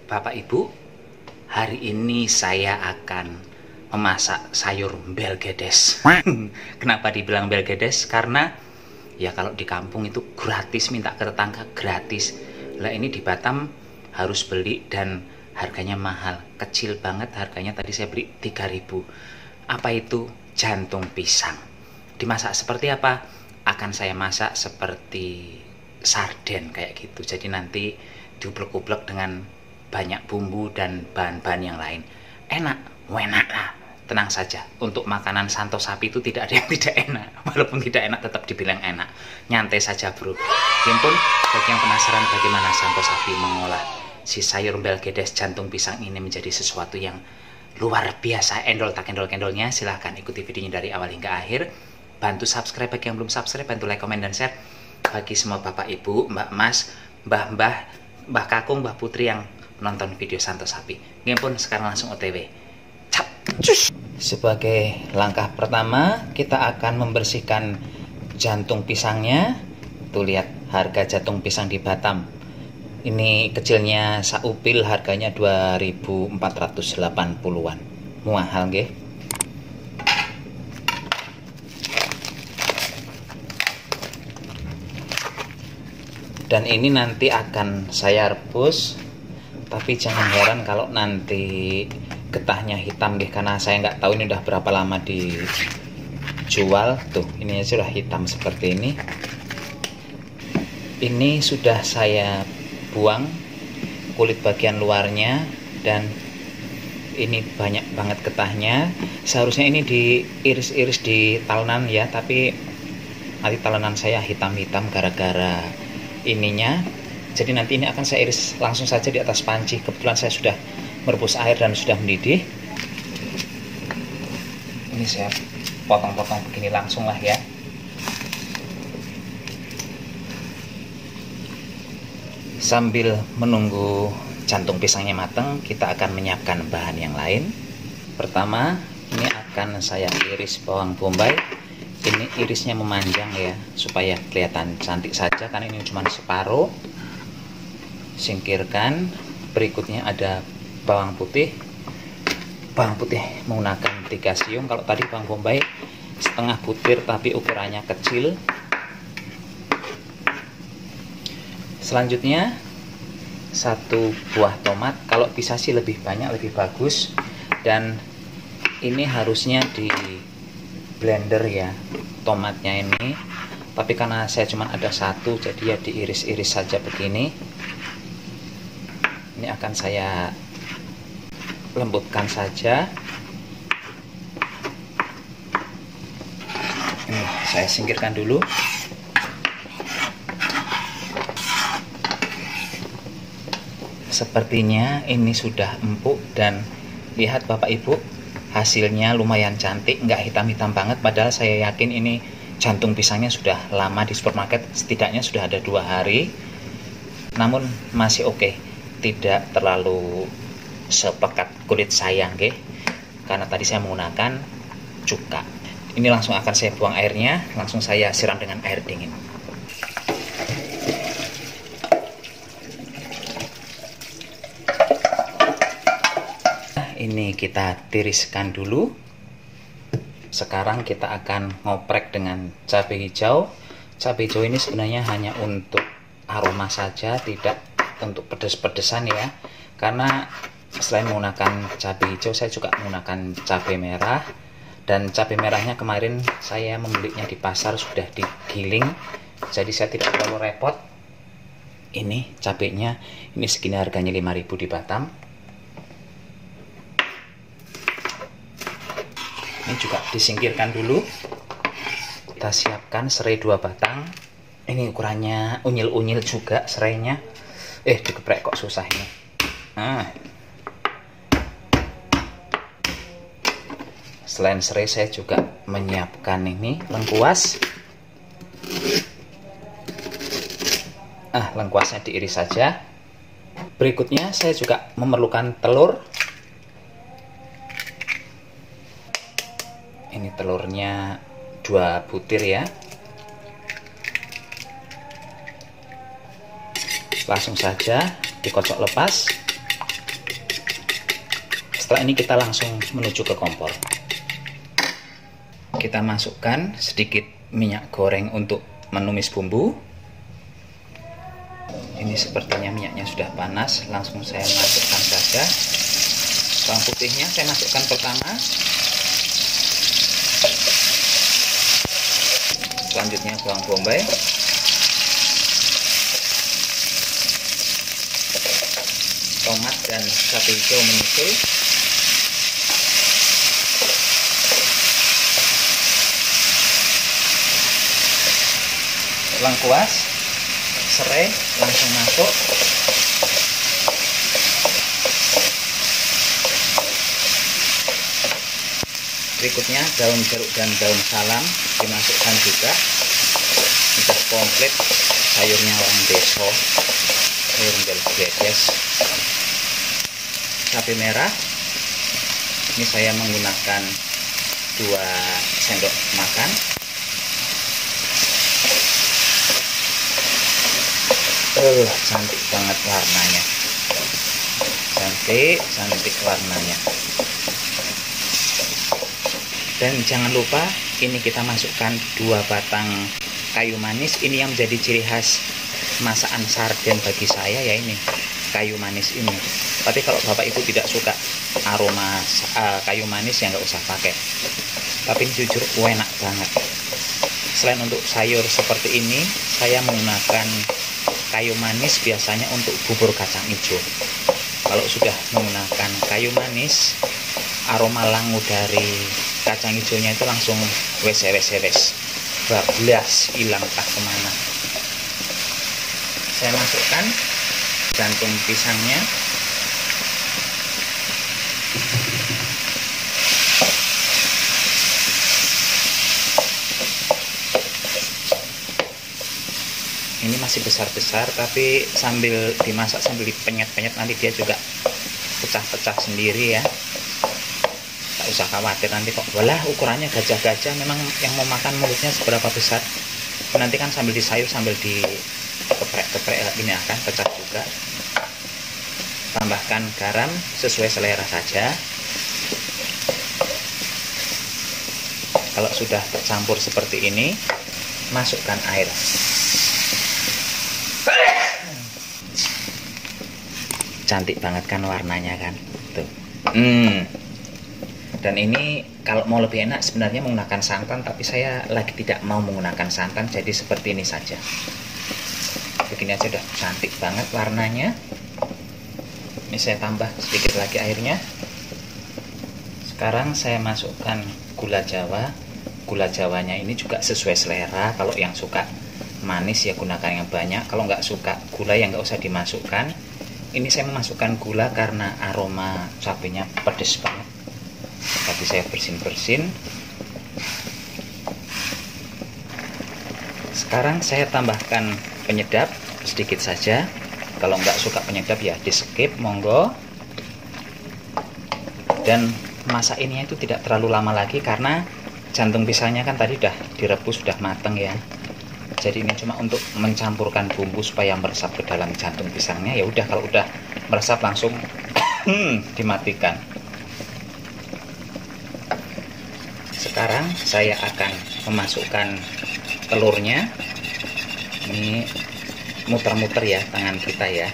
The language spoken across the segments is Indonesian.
Bapak Ibu, hari ini saya akan memasak sayur belgedes. Kenapa dibilang belgedes? Karena ya kalau di kampung itu gratis, minta ke tetangga gratis. Lah ini di Batam harus beli dan harganya mahal, kecil banget harganya, tadi saya beli 3.000. Apa itu? Jantung pisang. Dimasak seperti apa? Akan saya masak seperti sarden kayak gitu. Jadi nanti diublek-ublek dengan banyak bumbu dan bahan-bahan yang lain. Enak, enak lah. Tenang saja, untuk makanan santo sapi itu tidak ada yang tidak enak. Walaupun tidak enak tetap dibilang enak. Nyantai saja bro. Mungkin bagi yang penasaran bagaimana santo sapi mengolah si sayur belgedes jantung pisang ini menjadi sesuatu yang luar biasa, endol tak endol-endolnya, silahkan ikuti videonya dari awal hingga akhir. Bantu subscribe bagi yang belum subscribe, bantu like, komen, dan share. Bagi semua bapak ibu, mbak mas, mbah kakung, mbah putri yang nonton video santo sapi, ini pun sekarang langsung OTW. Cap, cus. Sebagai langkah pertama, kita akan membersihkan jantung pisangnya. Tuh lihat harga jantung pisang di Batam. Ini kecilnya saupil, harganya 2.480-an. Mahal nggih. Dan ini nanti akan saya rebus, tapi jangan heran kalau nanti getahnya hitam nggih, karena saya nggak tahu ini udah berapa lama dijual. Tuh, ini sudah hitam seperti ini. Ini sudah saya buang kulit bagian luarnya, dan ini banyak banget getahnya. Seharusnya ini diiris-iris di talenan ya, tapi nanti talenan saya hitam-hitam gara-gara ininya. Jadi nanti ini akan saya iris langsung saja di atas panci. Kebetulan saya sudah merebus air dan sudah mendidih. Ini saya potong-potong begini langsung lah ya. Sambil menunggu jantung pisangnya matang, kita akan menyiapkan bahan yang lain. Pertama, ini akan saya iris bawang bombay. Ini irisnya memanjang ya, supaya kelihatan cantik saja, karena ini cuma separuh. Singkirkan. Berikutnya ada bawang putih. Bawang putih menggunakan 3 siung. Kalau tadi bawang bombay setengah butir tapi ukurannya kecil. Selanjutnya 1 buah tomat. Kalau bisa sih lebih banyak lebih bagus. Dan ini harusnya di blender ya tomatnya ini, tapi karena saya cuma ada 1, jadi ya diiris-iris saja begini. Ini akan saya lembutkan saja. Ini saya singkirkan dulu. Sepertinya ini sudah empuk, dan lihat bapak ibu, hasilnya lumayan cantik, nggak hitam-hitam banget. Padahal saya yakin ini jantung pisangnya sudah lama di supermarket, setidaknya sudah ada 2 hari. Namun masih oke, tidak terlalu sepekat kulit saya nggih, karena tadi saya menggunakan cuka. Ini langsung akan saya buang airnya, langsung saya siram dengan air dingin. Ini kita tiriskan dulu. Sekarang kita akan ngoprek dengan cabai hijau. Cabai hijau ini sebenarnya hanya untuk aroma saja, tidak untuk pedes-pedesan ya. Karena selain menggunakan cabai hijau, saya juga menggunakan cabai merah. Dan cabai merahnya kemarin saya membelinya di pasar, sudah digiling, jadi saya tidak terlalu repot. Ini cabainya, ini segini harganya 5.000 di Batam. Ini juga disingkirkan dulu. Kita siapkan serai 2 batang. Ini ukurannya unyil-unyil juga serainya. Dikeprek kok susah ini. Nah, selain serai, saya juga menyiapkan ini lengkuas. Lengkuasnya diiris saja. Berikutnya saya juga memerlukan telur. Ini telurnya 2 butir ya. Langsung saja dikocok lepas. Setelah ini kita langsung menuju ke kompor. Kita masukkan sedikit minyak goreng untuk menumis bumbu. Ini sepertinya minyaknya sudah panas, langsung saya masukkan saja. Bawang putihnya saya masukkan pertama. Selanjutnya bawang bombay. Tomat dan cabai hijau menyusul. Lengkuas, serai langsung masuk. Berikutnya daun jeruk dan daun salam dimasukkan juga. Sudah komplit sayurnya orang deso, sayur belgedes. Cabai merah, ini saya menggunakan 2 sendok makan. Cantik banget warnanya, cantik warnanya. Dan jangan lupa ini kita masukkan 2 batang kayu manis. Ini yang menjadi ciri khas masakan sarden bagi saya, ya ini kayu manis ini. Tapi kalau bapak ibu tidak suka aroma kayu manis ya nggak usah pakai. Tapi ini jujur enak banget. Selain untuk sayur seperti ini, saya menggunakan kayu manis biasanya untuk bubur kacang hijau. Kalau sudah menggunakan kayu manis, aroma langu dari kacang hijaunya itu langsung wes bablas, hilang tak kemana. Saya masukkan jantung pisangnya. Ini masih besar-besar, tapi sambil dimasak sambil dipenyet-penyet nanti dia juga pecah-pecah sendiri ya. Tak usah khawatir nanti kok walah ukurannya gajah-gajah, memang yang mau makan mulutnya seberapa besar. Nanti kan sambil disayur sambil dikeprek-keprek ini akan pecah juga. Tambahkan garam sesuai selera saja. Kalau sudah tercampur seperti ini, masukkan air. Cantik banget kan warnanya kan tuh. Dan ini kalau mau lebih enak sebenarnya menggunakan santan, tapi saya lagi tidak mau menggunakan santan, jadi seperti ini saja. Begini aja udah cantik banget warnanya. Ini saya tambah sedikit lagi airnya. Sekarang saya masukkan gula jawa. Gula jawanya ini juga sesuai selera. Kalau yang suka manis ya gunakan yang banyak, kalau nggak suka gula ya nggak usah dimasukkan. Ini saya memasukkan gula karena aroma cabenya pedas banget. Tapi saya bersin-bersin. Sekarang saya tambahkan penyedap sedikit saja. Kalau nggak suka penyedap ya di skip, monggo. Dan masak ini itu tidak terlalu lama lagi karena jantung pisangnya kan tadi udah direbus, sudah mateng ya. Jadi ini cuma untuk mencampurkan bumbu supaya meresap ke dalam jantung pisangnya. Ya udah, kalau udah meresap langsung dimatikan. Sekarang saya akan memasukkan telurnya. Ini muter-muter ya tangan kita ya.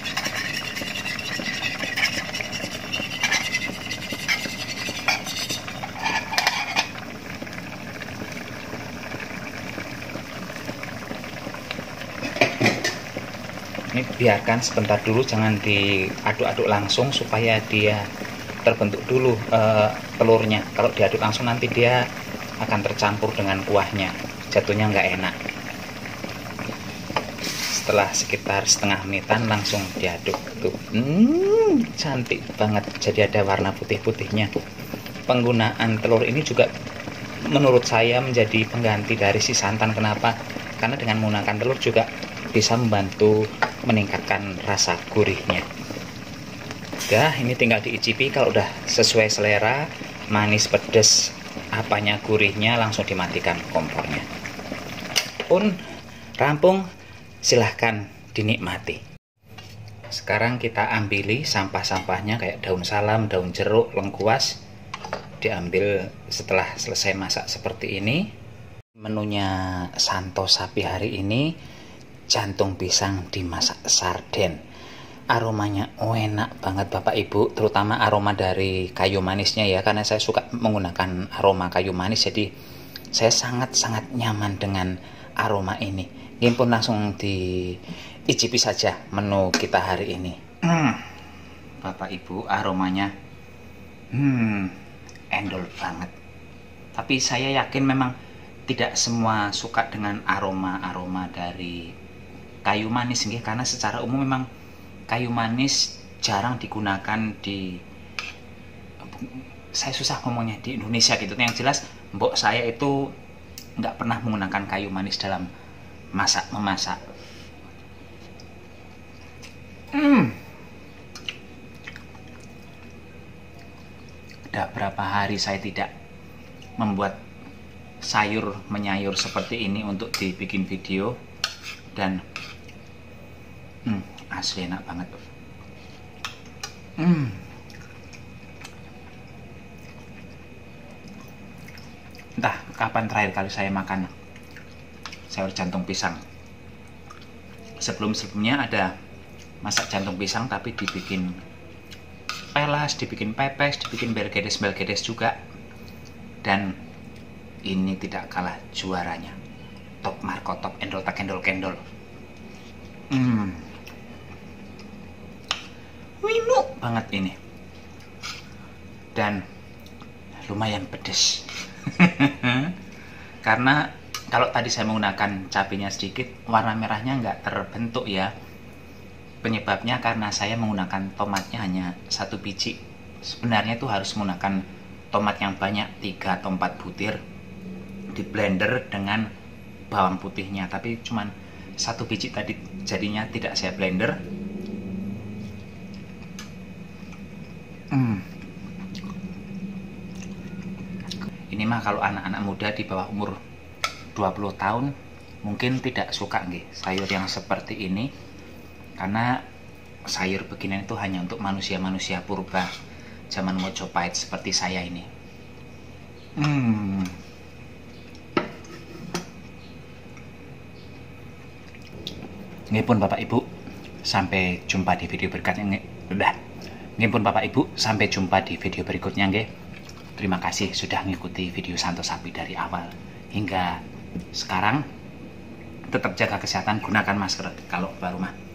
Ini biarkan sebentar dulu, jangan diaduk-aduk langsung supaya dia terbentuk dulu telurnya. Kalau diaduk langsung nanti dia akan tercampur dengan kuahnya, jatuhnya nggak enak. Setelah sekitar setengah menitan langsung diaduk tuh. Cantik banget, jadi ada warna putih-putihnya. Penggunaan telur ini juga menurut saya menjadi pengganti dari si santan. Kenapa? Karena dengan menggunakan telur juga bisa membantu meningkatkan rasa gurihnya. Udah, ini tinggal diicipi. Kalau udah sesuai selera, manis, pedas, apanya gurihnya, langsung dimatikan kompornya. Pun rampung, silahkan dinikmati. Sekarang kita ambili sampah-sampahnya kayak daun salam, daun jeruk, lengkuas. Diambil setelah selesai masak seperti ini. Menunya Santo Sapi hari ini jantung pisang dimasak sarden. Aromanya enak banget Bapak Ibu, terutama aroma dari kayu manisnya ya, karena saya suka menggunakan aroma kayu manis, jadi saya sangat-sangat nyaman dengan aroma ini. Ini pun langsung diicipi saja menu kita hari ini. Bapak Ibu, aromanya endol banget. Tapi saya yakin memang tidak semua suka dengan aroma-aroma dari kayu manis nggih, karena secara umum memang kayu manis jarang digunakan di, saya susah ngomongnya, di Indonesia gitu. Yang jelas mbok saya itu nggak pernah menggunakan kayu manis dalam memasak. Udah berapa hari saya tidak membuat sayur menyayur seperti ini untuk dibikin video, dan asli enak banget. Entah kapan terakhir kali saya makan sayur jantung pisang. Sebelumnya ada masak jantung pisang tapi dibikin pelas, dibikin pepes, dibikin belgedes juga. Dan ini tidak kalah juaranya. Top markotop, endol tak endol kendol. Winu banget ini. Dan lumayan pedes. Karena kalau tadi saya menggunakan cabenya sedikit, warna merahnya nggak terbentuk ya. Penyebabnya karena saya menggunakan tomatnya hanya 1 biji. Sebenarnya itu harus menggunakan tomat yang banyak, 3 atau 4 butir, di blender dengan bawang putihnya. Tapi cuman 1 biji tadi, jadinya tidak saya blender. Ini mah kalau anak-anak muda di bawah umur 20 tahun mungkin tidak suka nggih sayur yang seperti ini, karena sayur beginian itu hanya untuk manusia-manusia purba zaman Mojopahit seperti saya ini. Nggih pun Bapak Ibu, sampai jumpa di video berikutnya. Nggih pun Bapak Ibu, sampai jumpa di video berikutnya nggih. Terima kasih sudah mengikuti video Santo Sapi dari awal hingga sekarang. Tetap jaga kesehatan, gunakan masker kalau keluar rumah.